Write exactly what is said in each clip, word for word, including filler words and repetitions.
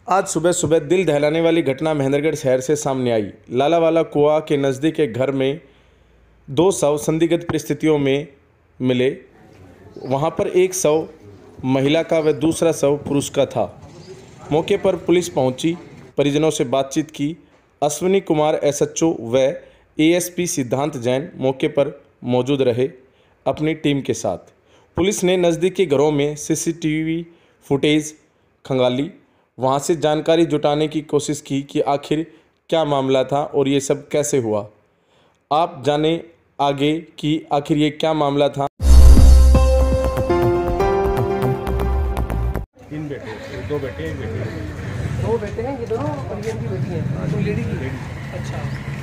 आज सुबह सुबह दिल दहलाने वाली घटना महेंद्रगढ़ शहर से सामने आई। लालावाला कुआं के नज़दीक एक घर में दो शव संदिग्ध परिस्थितियों में मिले। वहां पर एक शव महिला का व दूसरा शव पुरुष का था। मौके पर पुलिस पहुंची, परिजनों से बातचीत की। अश्विनी कुमार एसएचओ व एएसपी सिद्धांत जैन मौके पर मौजूद रहे अपनी टीम के साथ। पुलिस ने नज़दीकी घरों में सीसीटीवी फुटेज खंगाली, वहां से जानकारी जुटाने की कोशिश की कि आखिर क्या मामला था और ये सब कैसे हुआ। आप जाने आगे कि आखिर ये क्या मामला था। तीन बेटे, दो बेटे एक बेटी। दो बेटे हैं, ये दोनों और ये इनकी बेटी है। तो लेडी की लेडी। अच्छा।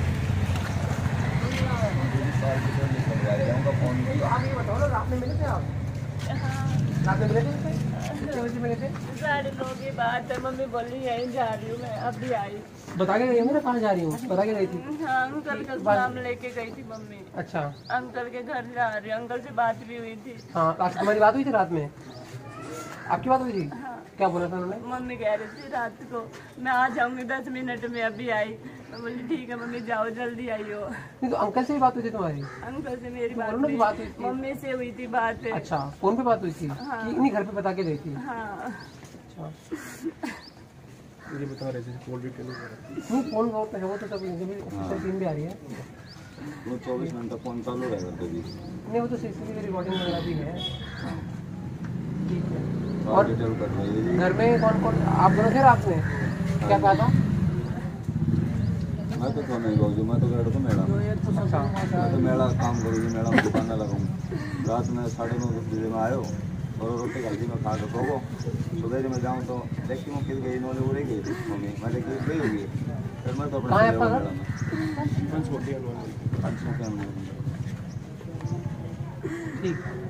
आप ये बताओ ना, रात में मिले थे आप? रात में मिले थे? कितने बजे मिले थे? साढ़े नौ की बात है। मम्मी बोली यहीं जा रही हूँ मैं, अभी आई। बता के गई हूँ ना कहाँ जा रही हूँ? बता के गई थी? हाँ, अंकल का नाम लेके गई थी मम्मी। अच्छा। अंकल के घर जा रही हूँ, अंकल से बात भी हुई थी। हाँ, रात तुम्हारी बात हुई थी रात में? आपकी बात हुई थी? हाँ। क्या बोला था उन्होंने? मम्मी कह रही थी रात को मैं आ जाऊंगी दस मिनट में, अभी आई। मैं बोली ठीक है मम्मी, जाओ जल्दी आइयो। नहीं तो अंकल से भी बात हुई थी तुम्हारी? अंकल से मेरी बात हुई, बात हुई थी। मम्मी से हुई थी बात। अच्छा, फोन पे बात हुई थी? हाँ। कि इन्हीं घर पे बता के गई थी? हाँ। अच्छा। ये बता रहे थे कॉल डिटेल नहीं, फोन बहुत है, वो तो सब ऑफिशियल टीम भी आ रही है। वो चौबीस घंटा फोन चालू रहेगा कभी। नहीं, वो तो सीसीटीवी रिकॉर्डिंग वगैरह भी है। ठीक है। और डिटेल कर घर में कौन कौन आप दोनों थे रात में? क्या कहा था? मैं तो था नहीं बाबू, मैं तो गया था मेला। अच्छा। मैं तो मेला काम करूँगी, मेला में दुकान लगाऊँ। रात में साढ़े नौ दस बजे में आयो और रोटी खाई मैं खा के सोगो। सुबह जब मैं जाऊँ तो देखती हूँ किस गई इन्होंने उड़ी गई थी मम्मी। मैं देखी गई होगी, फिर मैं तो अपने मेला में ठीक।